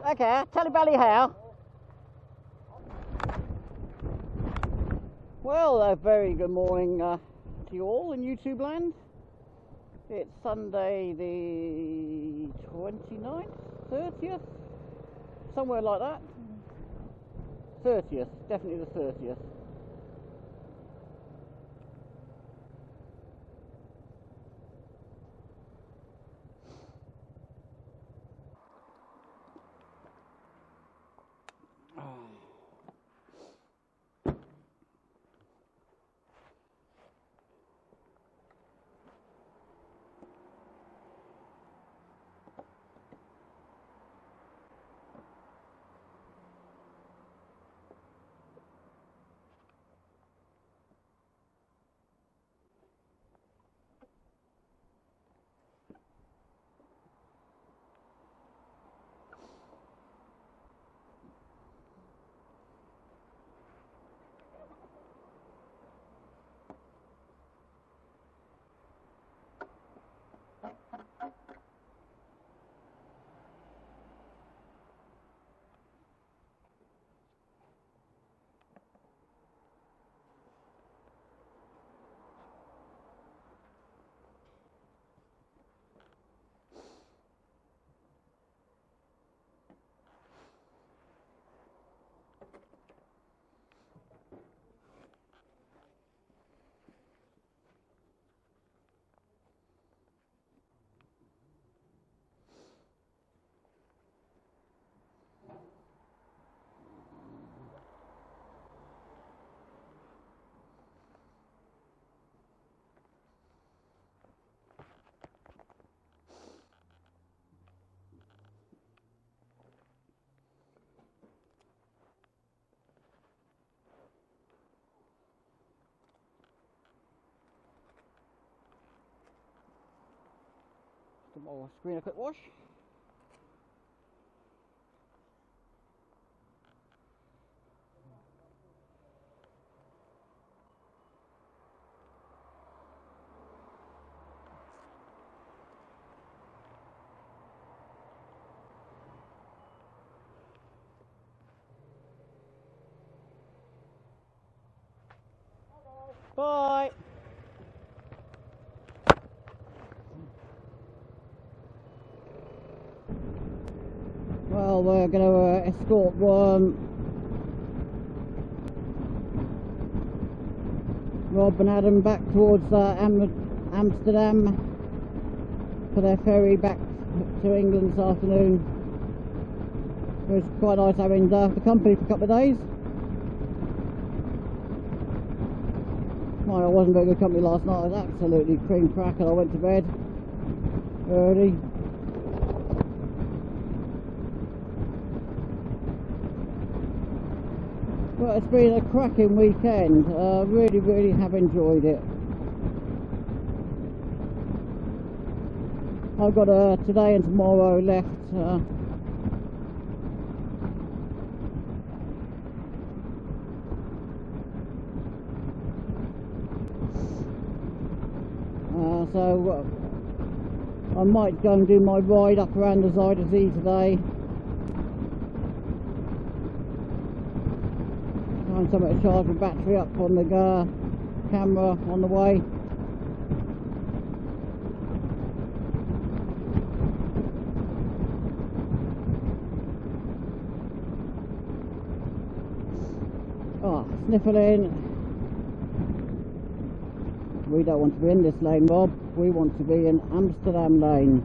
Okay, Telly Belly how? Well, a very good morning to you all in YouTube land. It's Sunday the 29th, 30th, somewhere like that. 30th, definitely the 30th. More screen a quick wash. Bye. Well, we're going to escort Rob and Adam back towards Amsterdam for their ferry back to England this afternoon. It was quite nice having the company for a couple of days. Well, I wasn't very good company last night. I was absolutely cream crack and I went to bed early. Well, it's been a cracking weekend. Really have enjoyed it. I've got today and tomorrow left. So I might go and do my ride up around the Zuiderzee today. Find something to charge the battery up on the camera on the way. Oh, sniffling. We don't want to be in this lane, Rob. We want to be in Amsterdam lane.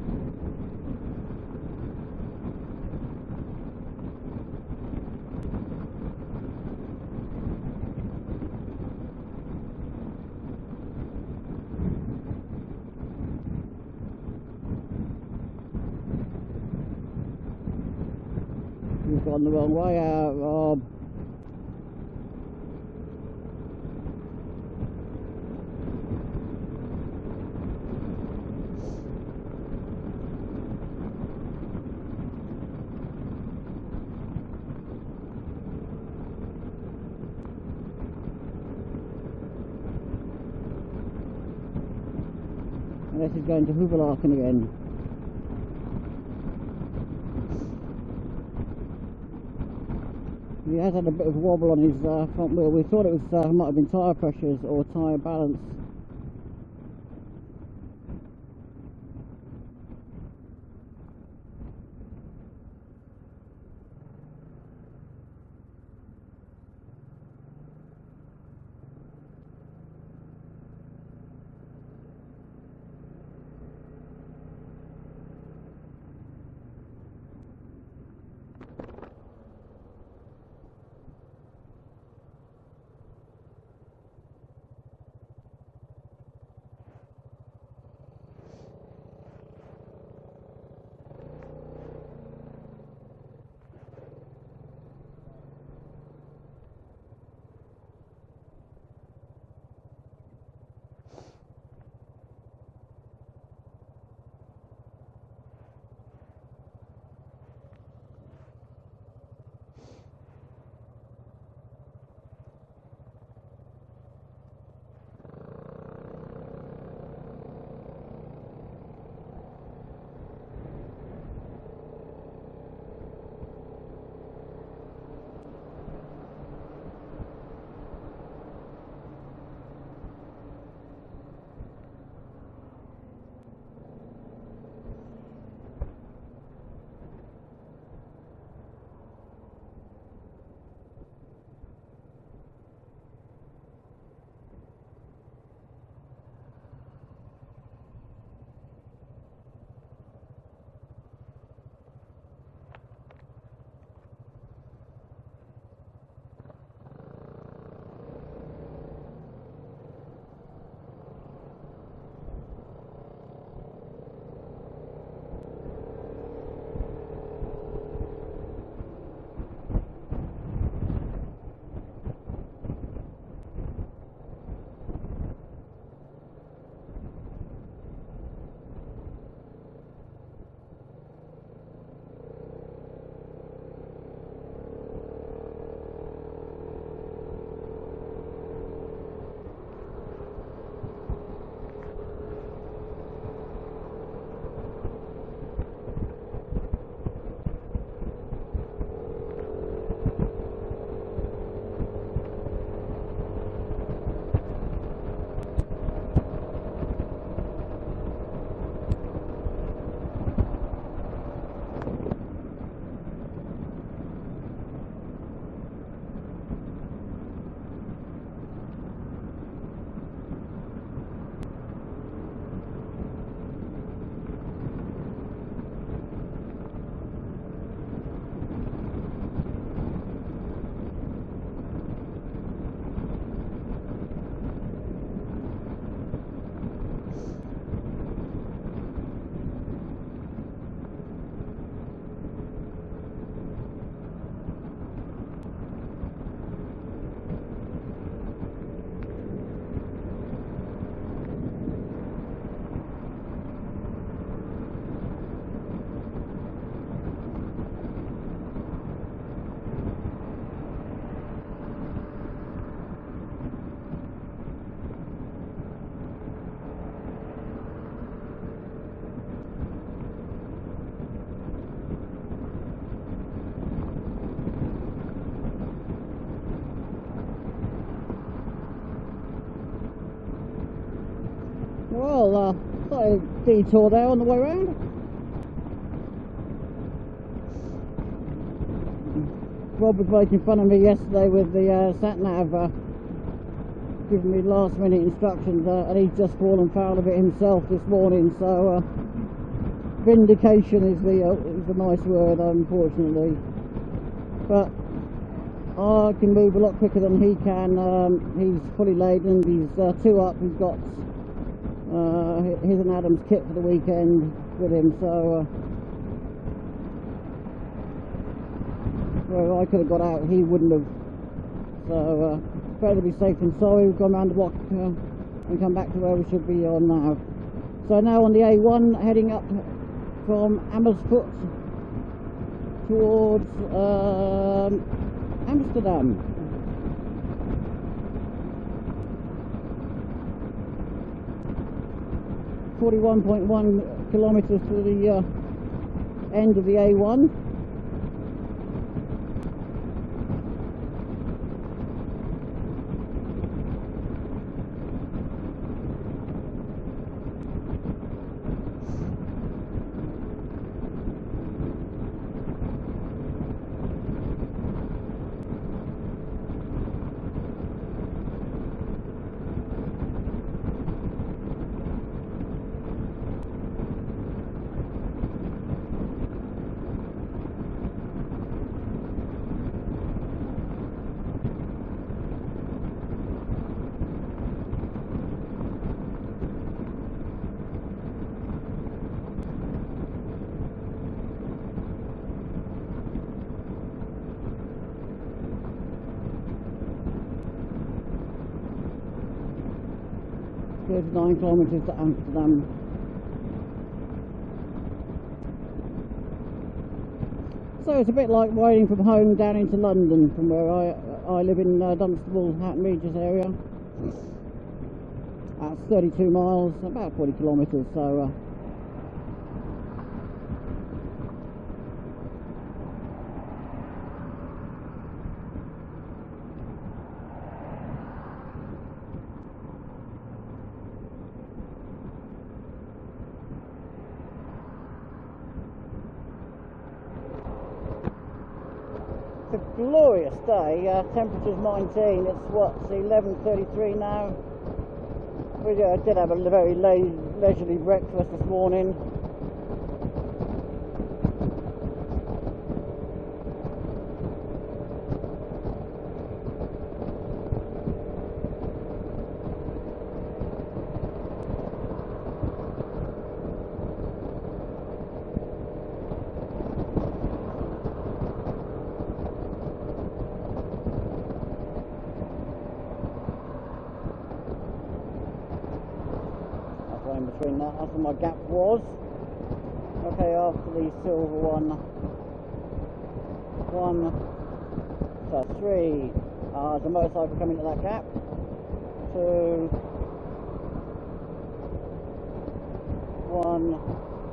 You've gone the wrong way out, Rob. And this is going to Hoevelaken again. He has had a bit of a wobble on his front wheel. We thought it was might have been tyre pressures or tyre balance. Well, got a detour there on the way round. Rob was making fun of me yesterday with the sat-nav, giving me last minute instructions, and he's just fallen foul of it himself this morning, so vindication is the nice word, unfortunately. But I can move a lot quicker than he can. He's fully laden, he's 2 up, he's got his and Adam's kit for the weekend with him, so where I could have got out, he wouldn't have. So better to be safe than sorry. We've gone round the block and come back to where we should be on now. So now on the A1, heading up from Amersfoort towards Amsterdam. 41.1 kilometres to the end of the A1. 39 kilometres to Amsterdam. So it's a bit like riding from home down into London from where I live in Dunstable, Hatton Regis area. That's 32 miles, about 40 kilometres, so it's a glorious day. Temperature's 19, it's what, 11:33 now. We did have a very leisurely breakfast this morning. In between that, that's where my gap was. Okay, after the silver one, so 3, the motorcycle coming into that gap, 2, 1,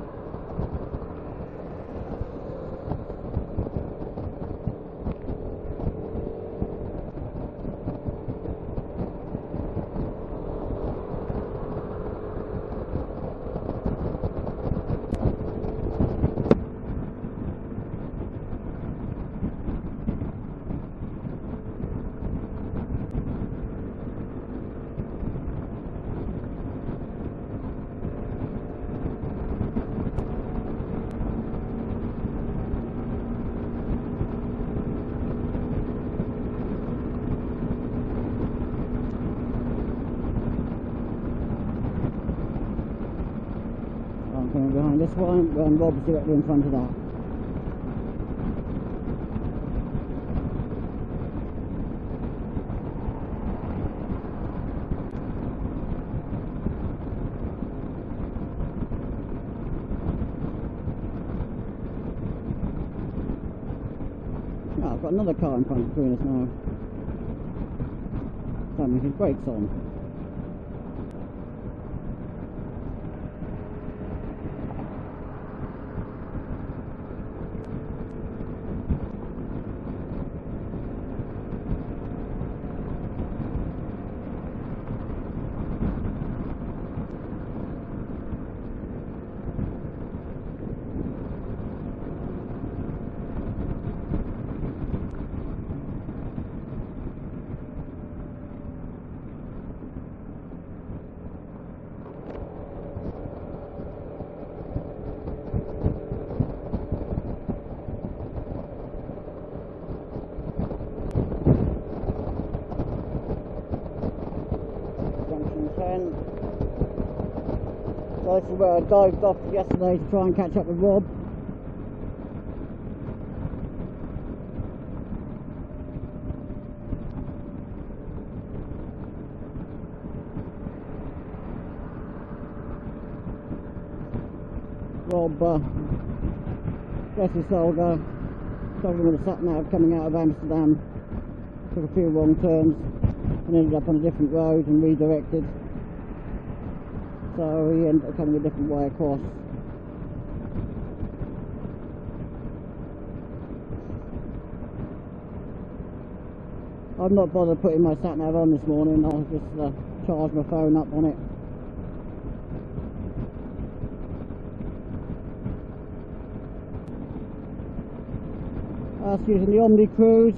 coming behind this one, and Rob's directly in front of that. Oh, I've got another car in front between us now. Having his brakes on. So this is where I dived off yesterday to try and catch up with Rob. Rob, bless his soul, travelling with a sat-nav coming out of Amsterdam, took a few wrong turns and ended up on a different road and redirected. So he ended up coming a different way across. I've not bothered putting my sat-nav on this morning, I'll just charge my phone up on it. I was using the Omni Cruise,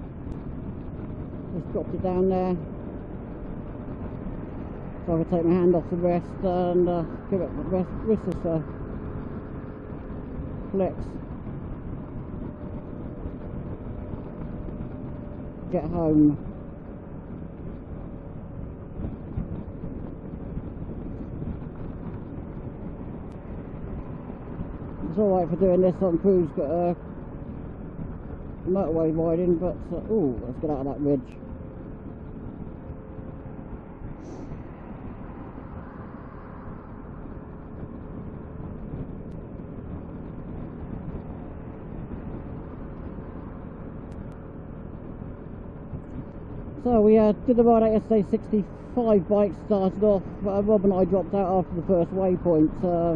just dropped it down there. So I can take my hand off the rest and give it the wrist flex. Get home. It's alright for doing this on cruise, got motorway riding, but oh, let's get out of that ridge. So we did the ride at yesterday. 65 bikes started off. Rob and I dropped out after the first waypoint.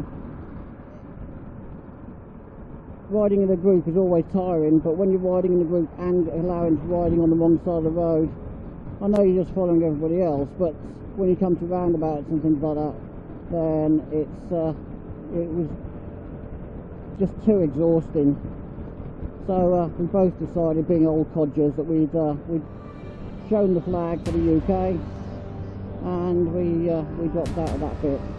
Riding in a group is always tiring, but when you're riding in a group and allowing riding on the wrong side of the road, I know you're just following everybody else, but when you come to roundabouts and things like that, then it was just too exhausting. So we both decided, being old codgers, that we'd shown the flag for the UK, and we dropped out of that bit.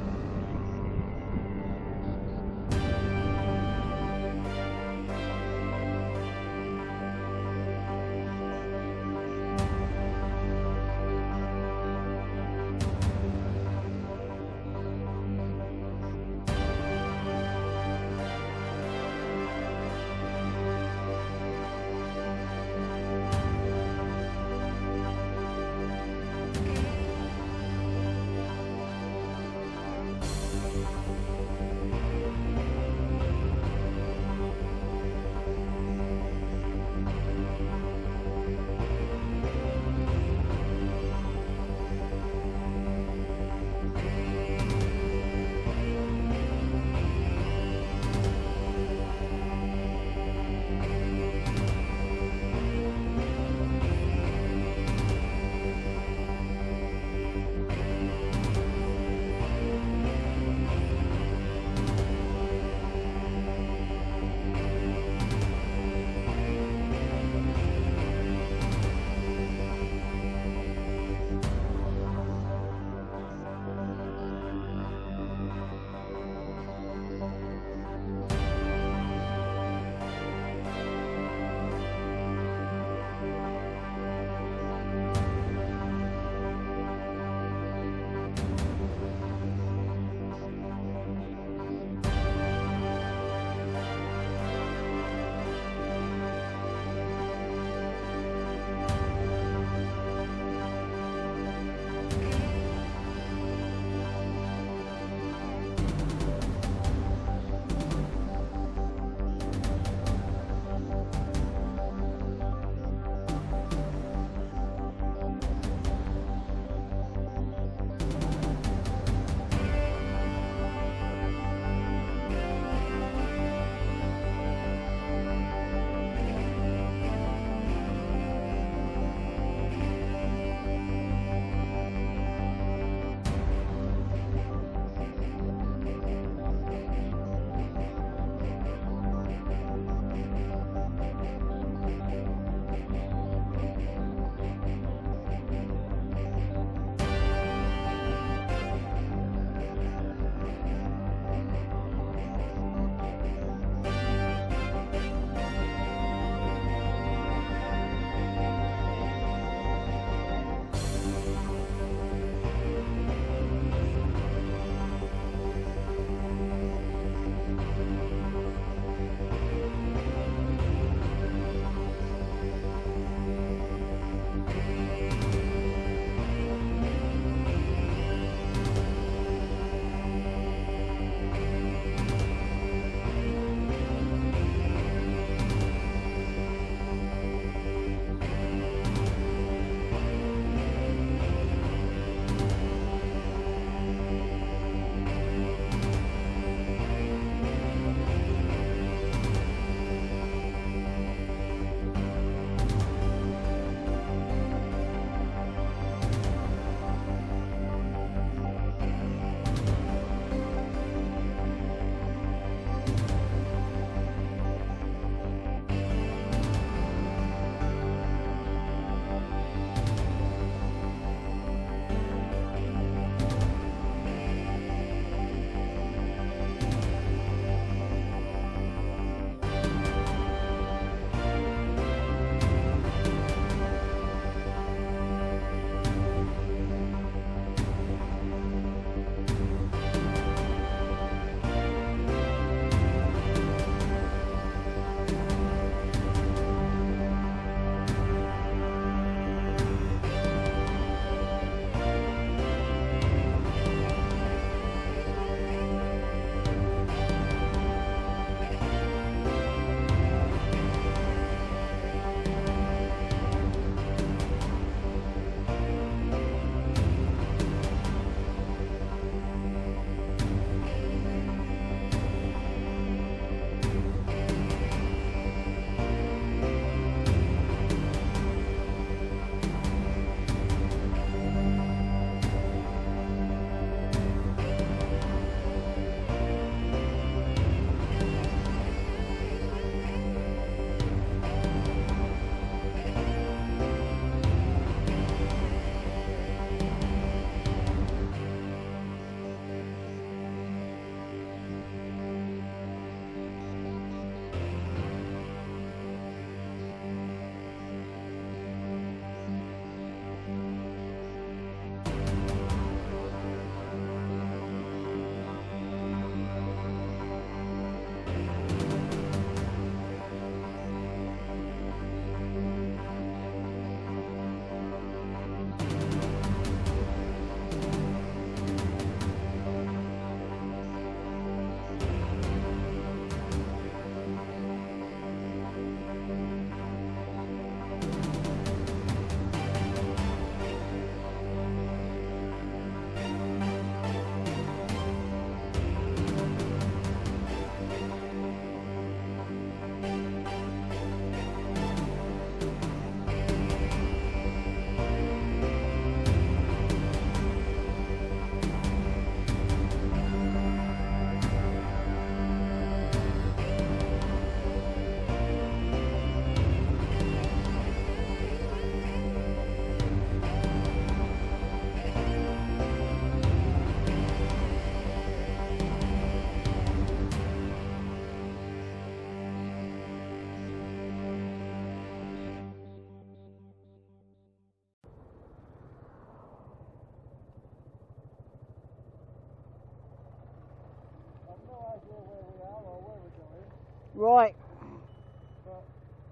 Right. But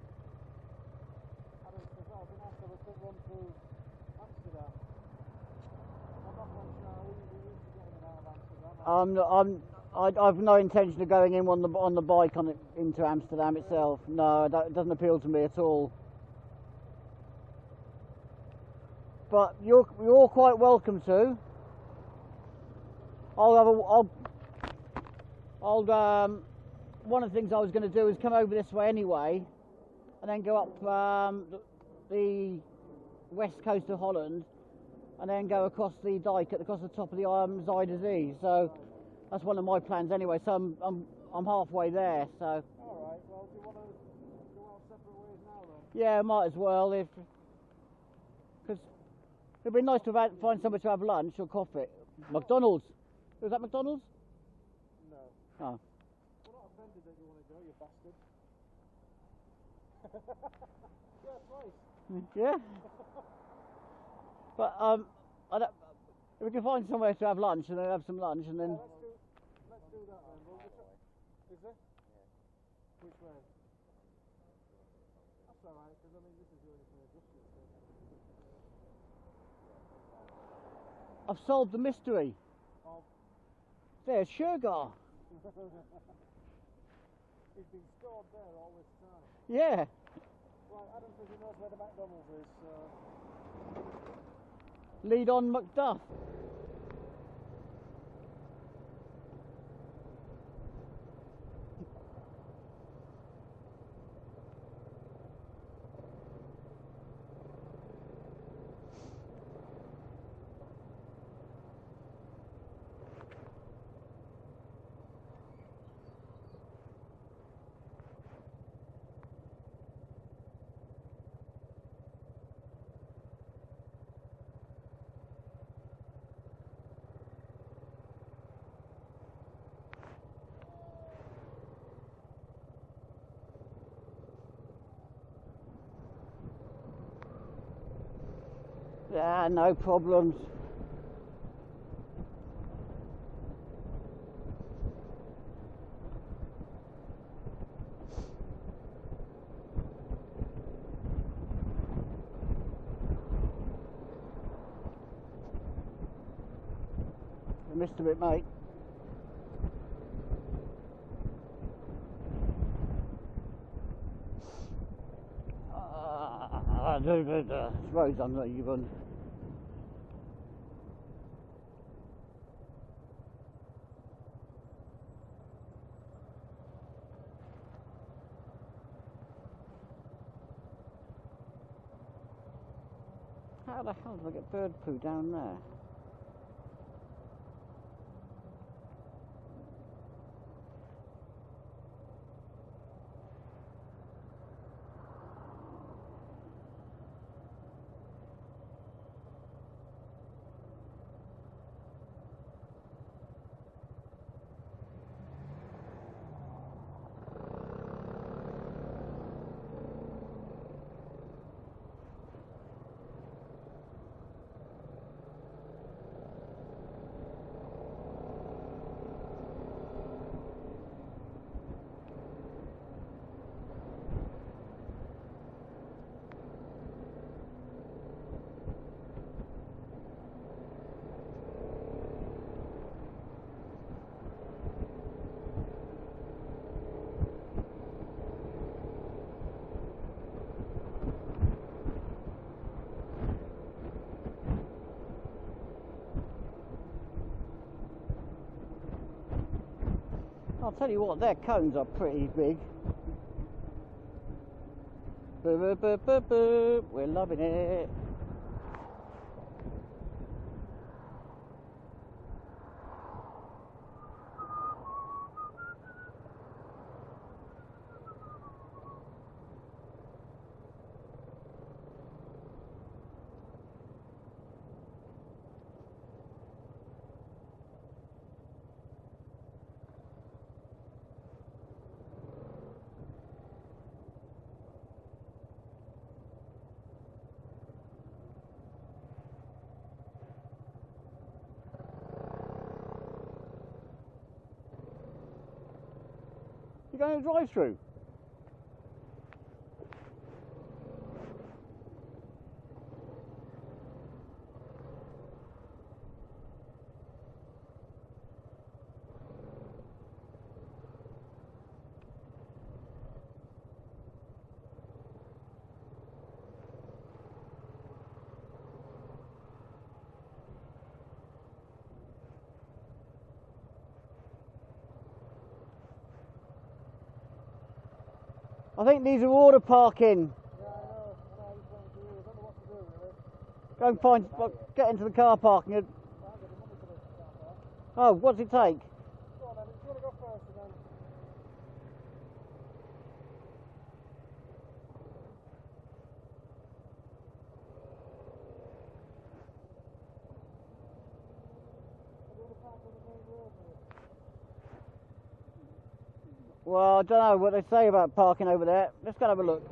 I don't think I've been asked to have a quick run through Amsterdam. I'm not quite sure how easy it is to get in and out of Amsterdam. I've no intention of going in on the bike into Amsterdam itself. No, it doesn't appeal to me at all. But you're quite welcome to. One of the things I was going to do is come over this way anyway, and then go up the west coast of Holland, and then go across the dike across the top of the IJMuiden. So that's one of my plans anyway. So I'm halfway there. So. All right. Well, do you want to go our separate ways now then? Yeah, might as well because it'd be nice to find somewhere to have lunch or coffee. McDonald's. Was that McDonald's? No. Oh. We're not offended that you want to go, you bastard. Yeah, twice. Yeah. But if we can find somewhere to have lunch and then have some lunch and then. Yeah, let's do that then. Is there? Yeah. Which way? That's alright, because I mean this is the only thing adjusted. I've solved the mystery. There's Sugar. He's been stored there all this time. Yeah. Right, Adam says he knows where the McDonald's is, so... Lead on Macduff. Yeah, no problems. I missed a bit, mate. Roads I'm not even. How the hell did I get bird poo down there? I'll tell you what, their cones are pretty big. Boo, boo, boo, boo, boo. We're loving it. We're going to drive through. I think these are order parking. Yeah, I know. I just want to do. I don't know what to do really. Go and find, get into the car parking. I haven't got the money for this car park. Oh, what's it take? Go on then. If you want to go first and then. Do you want to park on the main road here? Well, I don't know what they say about parking over there. Let's go and have a look.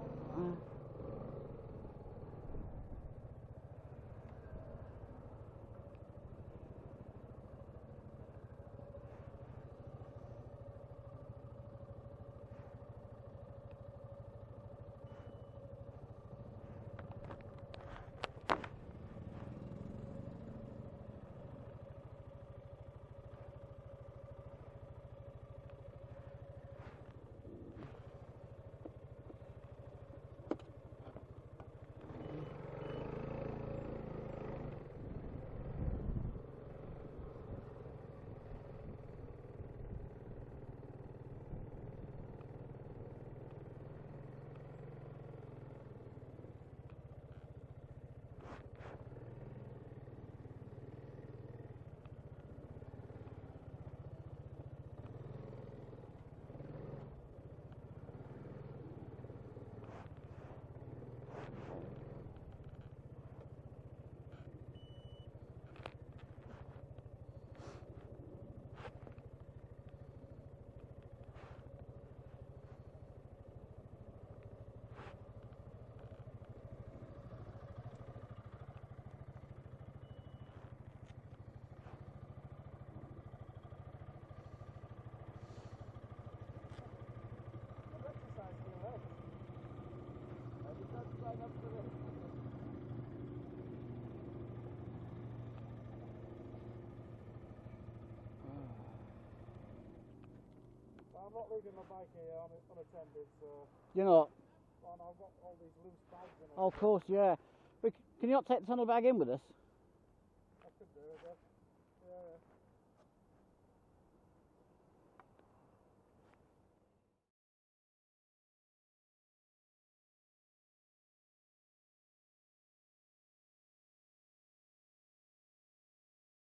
I'm not leaving my bike here unattended, so. You're not? Well, I've got all these loose bags in it. Oh, of course, yeah. But can you not take the tunnel bag in with us?